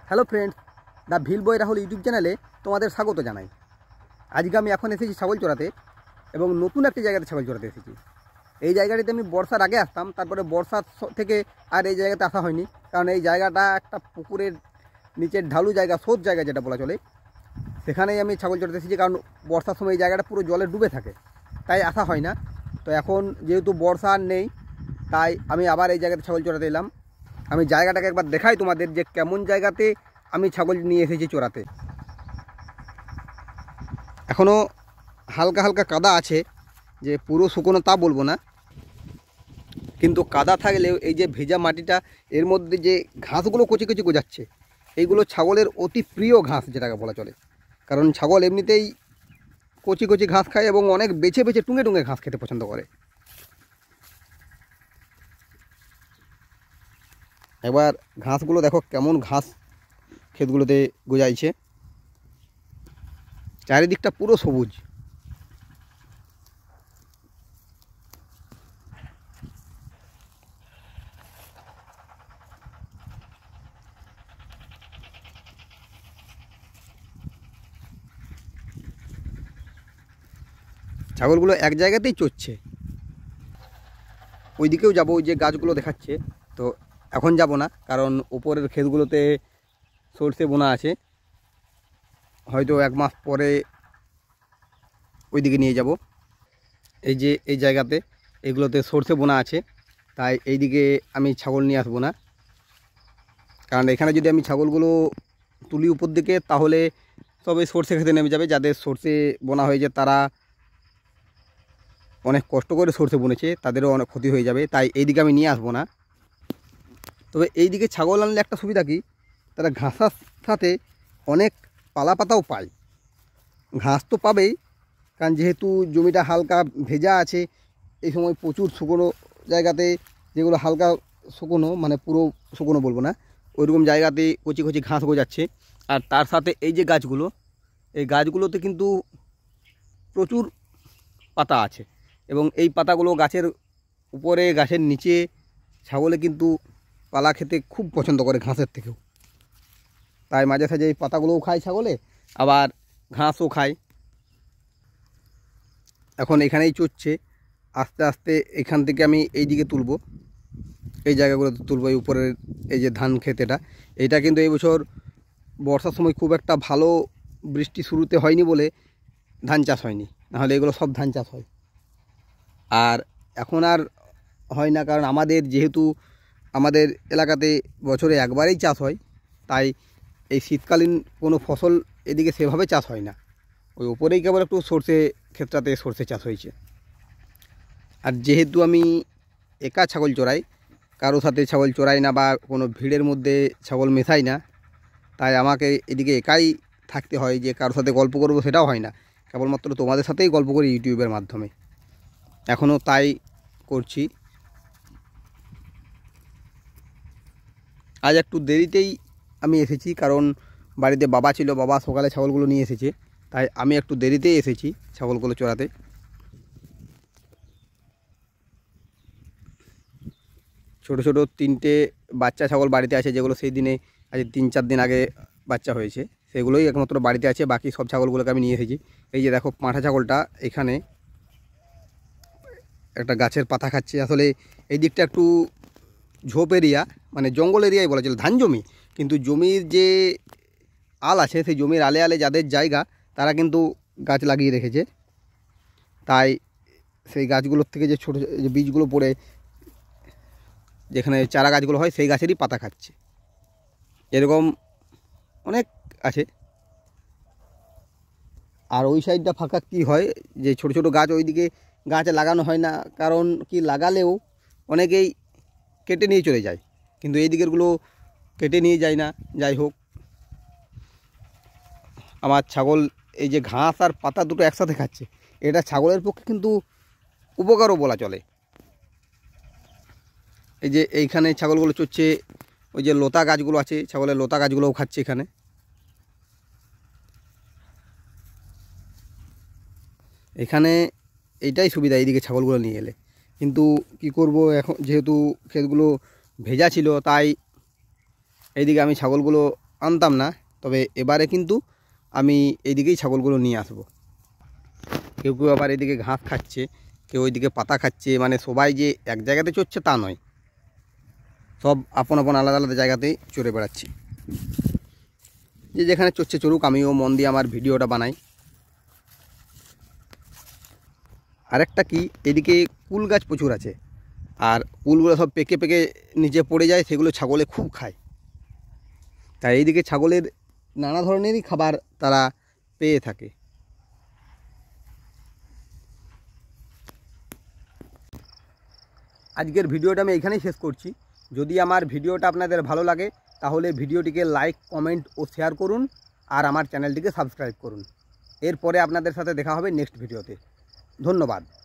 Hello friends, the ভিল boy Rahul YouTube চ্যানেলে তোমাদের স্বাগত জানাই। আজকে আমি এখন এসেছি ছাগল চড়াতে এবং নতুন একটি জায়গাতে ছাগল চড়াতে এসেছি। এই জায়গাটিতে আমি বর্ষার আগে আসতাম, তারপরে বর্ষার থেকে আর এই জায়গাতে আসা হয়নি, কারণ এই জায়গাটা একটা পুকুরের নিচের ঢালু জায়গা, স্রোত জায়গা যেটা বলা চলে, সেখানেই আমি ছাগল চড়াতে এসেছি। কারণ বর্ষার সময় এই জায়গাটা পুরো জলে ডুবে থাকে, তাই আসা হয় না। তো এখন যেহেতু বর্ষা আর নেই, তাই আমি আবার এই জায়গাতে ছাগল চড়াতে এলাম। আমি জায়গাটাকে একবার দেখাই তোমাদের, যে কেমন জায়গাতে আমি ছাগল নিয়ে এসেছি চড়াতে। এখনও হালকা হালকা কাদা আছে, যে পুরো শুকনো তা বলবো না, কিন্তু কাদা থাকলেও এই যে ভেজা মাটিটা, এর মধ্যে যে ঘাসগুলো কচি কচি গজাচ্ছে, এইগুলো ছাগলের অতি প্রিয় ঘাস যেটাকে বলা চলে। কারণ ছাগল এমনিতেই কচি কচি ঘাস খায় এবং অনেক বেছে বেছে টুঙে টুঙে ঘাস খেতে পছন্দ করে। এবার ঘাসগুলো দেখো কেমন ঘাস ক্ষেতগুলোতে গজাইছে, চারিদিকটা পুরো সবুজ। ছাগলগুলো এক জায়গাতেই চড়ছে। ওইদিকেও যাবো, ওই যে গাছগুলো দেখাচ্ছে, তো এখন যাব না, কারণ উপরের ক্ষেতগুলোতে সর্ষে বোনা আছে, হয়তো এক মাস পরে ওইদিকে নিয়ে যাব। এই যে এই জায়গাতে এগুলোতে সর্ষে বোনা আছে, তাই এইদিকে আমি ছাগল নিয়ে আসবো না। কারণ এখানে যদি আমি ছাগলগুলো তুলি উপর দিকে, তাহলে সবে সর্ষে খেতে নেমে যাবে। যাদের সর্ষে বোনা হয়েছে, তারা অনেক কষ্ট করে সর্ষে বুনেছে, তাদেরও অনেক ক্ষতি হয়ে যাবে, তাই এইদিকে আমি নিয়ে আসবো না। তবে এইদিকে ছাগল আনলে একটা সুবিধা কি, তারা ঘাসের সাথে অনেক পালা পাতাও পায়। ঘাস তো পাবেই, কারণ যেহেতু জমিটা হালকা ভেজা আছে, এই সময় প্রচুর শুকনো জায়গাতে, যেগুলো হালকা শুকনো, মানে পুরো শুকনো বলবো না, ওইরকম জায়গাতে কচি কচি ঘাস গজাচ্ছে। আর তার সাথে এই যে গাছগুলো, এই গাছগুলোতে কিন্তু প্রচুর পাতা আছে, এবং এই পাতাগুলো গাছের উপরে, গাছের নিচে ছাগলে কিন্তু পালা খেতে খুব পছন্দ করে ঘাসের থেকেও। তাই মাঝে সাঝে এই পাতাগুলোও খায় ছাগলে, আবার ঘাসও খায়। এখন এখানেই চড়ছে, আস্তে আস্তে এখান থেকে আমি এই দিকে তুলব, এই জায়গাগুলোতে তুলব। এই উপরের এই যে ধান ক্ষেত, এটা কিন্তু এই বছর বর্ষার সময় খুব একটা ভালো বৃষ্টি শুরুতে হয়নি বলে ধান চাষ হয়নি, নাহলে এগুলো সব ধান চাষ হয়। আর এখন আর হয় না, কারণ যেহেতু আমাদের এলাকাতে বছরে একবারেই চাষ হয়, তাই এই শীতকালীন কোনো ফসল এদিকে সেভাবে চাষ হয় না। ওই উপরেই কেবল একটু সর্ষে ক্ষেত্রতে সর্ষে চাষ হয়েছে। আর যেহেতু আমি একা ছাগল চড়াই, কারোর সাথে ছাগল চড়াই না, বা কোনো ভিড়ের মধ্যে ছাগল মেশাই না, তাই আমাকে এদিকে একাই থাকতে হয়। যে কারোর সাথে গল্প করবো সেটাও হয় না, কেবলমাত্র তোমাদের সাথেই গল্প করি ইউটিউবের মাধ্যমে। এখনও তাই করছি। আজ একটু দেরিতেই আমি এসেছি, কারণ বাড়িতে বাবা ছিল, বাবা সকালে ছাগলগুলো নিয়ে এসেছে, তাই আমি একটু দেরিতেই এসেছি ছাগলগুলো চড়াতে। ছোট ছোট 3টে বাচ্চা ছাগল বাড়িতে আছে, যেগুলো সেই দিনে আজ 3-4 দিন আগে বাচ্চা হয়েছে, সেগুলোই একমাত্র বাড়িতে আছে। বাকি সব ছাগলগুলোকে আমি নিয়ে এসেছি। এই যে দেখো পাঁঠা ছাগলটা এখানে একটা গাছের পাতা খাচ্ছে। আসলে এই দিকটা একটু ঝোপ এরিয়া, মানে জঙ্গল এরিয়াই বলা চলে, ধান জমি, কিন্তু জমির যে আল আছে, সেই জমির আলে আলে যাদের জায়গা, তারা কিন্তু গাছ লাগিয়ে রেখেছে। তাই সেই গাছগুলোর থেকে যে ছোটো যে বীজগুলো পড়ে, যেখানে চারা গাছগুলো হয়, সেই গাছেরই পাতা খাচ্ছে। এরকম অনেক আছে। আর ওই সাইডটা ফাঁকা কি হয়, যে ছোট ছোট গাছ, ওইদিকে গাছ লাগানো হয় না, কারণ কি লাগালেও অনেকেই কেটে নিয়ে চলে যায়, কিন্তু এই দিকেরগুলো কেটে নিয়ে যায় না। যাই হোক, আমার ছাগল এই যে ঘাস আর পাতা দুটো একসাথে খাচ্ছে, এটা ছাগলের পক্ষে কিন্তু উপকারও বলা চলে। এই যে এইখানে ছাগলগুলো চড়ছে, ওই যে লতা গাছগুলো আছে, ছাগলের লতা গাছগুলোও খাচ্ছে এখানে। এখানে এইটাই সুবিধা এইদিকে ছাগলগুলো নিয়ে এলে। কিন্তু কি করব, এখন যেহেতু ক্ষেতগুলো ভেজা ছিল, তাই এইদিকে আমি ছাগলগুলো আনতাম না, তবে এবারে কিন্তু আমি এইদিকেই ছাগলগুলো নিয়ে আসব। কেউ কেউ আবার এদিকে ঘাস খাচ্ছে, কেউ ওইদিকে পাতা খাচ্ছে, মানে সবাই যে এক জায়গাতে চড়ছে তা নয়, সব আপন আপন আলাদা আলাদা জায়গাতেই চড়ে বেড়াচ্ছি। যে যেখানে চড়ছে চড়ুক, আমিও মন দিয়ে আমার ভিডিওটা বানাই। আরেকটা কি, এদিকে কুল গাছ প্রচুর আছে, আর কুলগুলো সব পেকে পেকে নিচে পড়ে যায়, সেগুলো ছাগলে খুব খায়। তাই এইদিকে ছাগলের নানা ধরনেরই খাবার তারা পেয়ে থাকে। আজকের ভিডিওটা আমি এখানেই শেষ করছি। যদি আমার ভিডিওটা আপনাদের ভালো লাগে তাহলে ভিডিওটিকে লাইক, কমেন্ট ও শেয়ার করুন, আর আমার চ্যানেলটিকে সাবস্ক্রাইব করুন। এরপরে আপনাদের সাথে দেখা হবে নেক্সট ভিডিওতে। ধন্যবাদ।